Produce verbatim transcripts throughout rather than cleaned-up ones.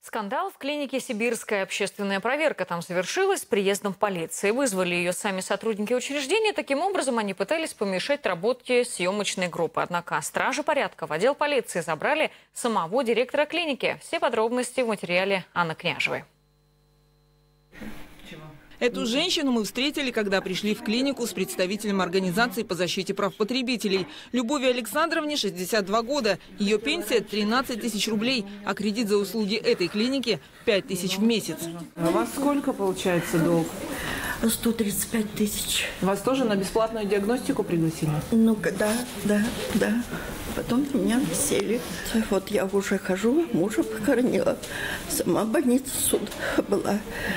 Скандал в клинике «Сибирская». Общественная проверка там завершилась с приездом полиции. Вызвали ее сами сотрудники учреждения. Таким образом, они пытались помешать работе съемочной группы. Однако стражи порядка в отдел полиции забрали самого директора клиники. Все подробности в материале Анны Княжевой. Эту женщину мы встретили, когда пришли в клинику с представителем организации по защите прав потребителей. Любови Александровне шестьдесят два года. Ее пенсия тринадцать тысяч рублей, а кредит за услуги этой клиники пять тысяч в месяц. А у вас сколько получается долг? сто тридцать пять тысяч. Вас тоже на бесплатную диагностику пригласили? Ну, да, да, да. Потом меня сели. Вот я уже хожу, мужа похоронила. Сама в больнице суд была.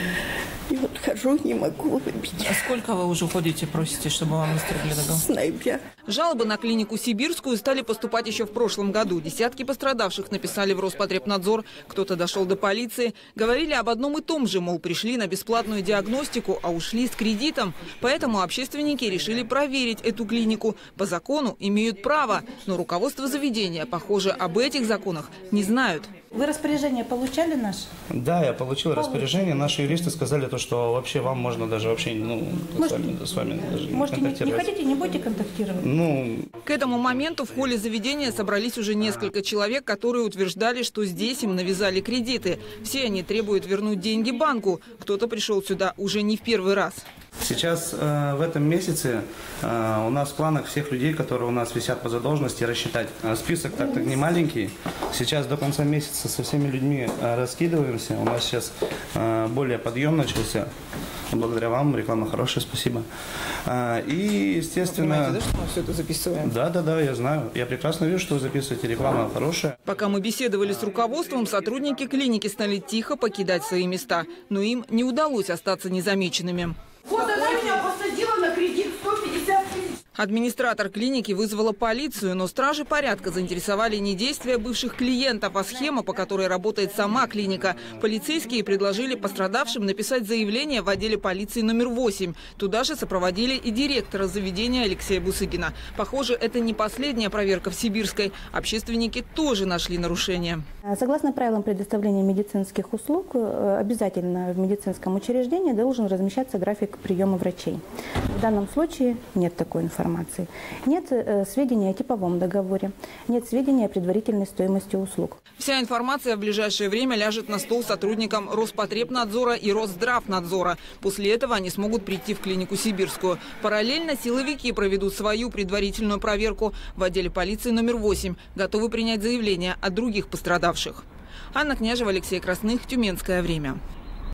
И вот хожу, не могу выпить. А сколько вы уже ходите, просите, чтобы вам выстрелили договор? С ноября. Жалобы на клинику «Сибирскую» стали поступать еще в прошлом году. Десятки пострадавших написали в Роспотребнадзор. Кто-то дошел до полиции. Говорили об одном и том же, мол, пришли на бесплатную диагностику, а ушли с кредитом. Поэтому общественники решили проверить эту клинику. По закону имеют право. Но руководство заведения, похоже, об этих законах не знают. Вы распоряжение получали наше? Да, я получил распоряжение. Наши юристы сказали, то, что вообще вам можно даже вообще ну, с вами, с вами даже не Можете, контактировать. Не хотите, не будете контактировать? Ну... К этому моменту в холле заведения собрались уже несколько человек, которые утверждали, что здесь им навязали кредиты. Все они требуют вернуть деньги банку. Кто-то пришел сюда уже не в первый раз. Сейчас э, в этом месяце э, у нас в планах всех людей, которые у нас висят по задолженности, рассчитать. Список так-то не маленький. Сейчас до конца месяца со всеми людьми э, раскидываемся. У нас сейчас э, более подъем начался. Благодаря вам, реклама хорошая, спасибо. Э, и, естественно... Вы понимаете, да, что мы все это записываем? Да, да, да, я знаю. Я прекрасно вижу, что вы записываете, реклама хорошая. Пока мы беседовали с руководством, сотрудники клиники стали тихо покидать свои места. Но им не удалось остаться незамеченными. Вот она меня посадила на кредит сто пятьдесят тысяч. Администратор клиники вызвала полицию, но стражи порядка заинтересовали не действия бывших клиентов, а схема, по которой работает сама клиника. Полицейские предложили пострадавшим написать заявление в отделе полиции номер восемь. Туда же сопроводили и директора заведения Алексея Бусыгина. Похоже, это не последняя проверка в Сибирской. Общественники тоже нашли нарушения. Согласно правилам предоставления медицинских услуг, обязательно в медицинском учреждении должен размещаться график приема врачей. В данном случае нет такой информации. Нет э, сведений о типовом договоре, нет сведений о предварительной стоимости услуг. Вся информация в ближайшее время ляжет на стол сотрудникам Роспотребнадзора и Росздравнадзора. После этого они смогут прийти в клинику «Сибирскую». Параллельно силовики проведут свою предварительную проверку. В отделе полиции номер восемь готовы принять заявления от других пострадавших. Анна Княжева, Алексей Красных, Тюменское время.